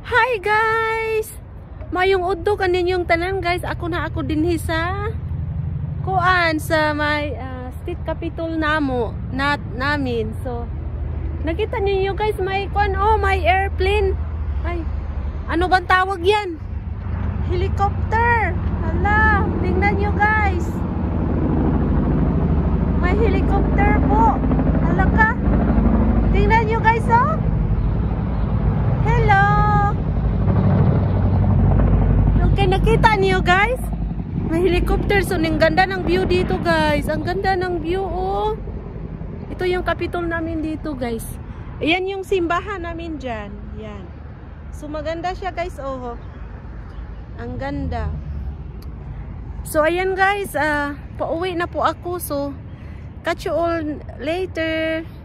Hi guys! Mayong udto kaninyong tanan guys. Ako dinhi sa kuan sa may state capital namin. So nakita niyo guys, may kuan may airplane. Ay, ano bang tawag yan? Helicopter. Hala, tingnan niyo guys. May helicopter po. Hala ka. Tingnan niyo guys Hello. Okay, nakita niyo guys? May helicopter. So, ang ganda ng view dito guys. Ang ganda ng view Ito yung capital namin dito guys. Ayan yung simbahan namin dyan. Yan. So, maganda siya guys. Ang ganda. So, ayan guys. Pauwi na po ako. So, catch you all later.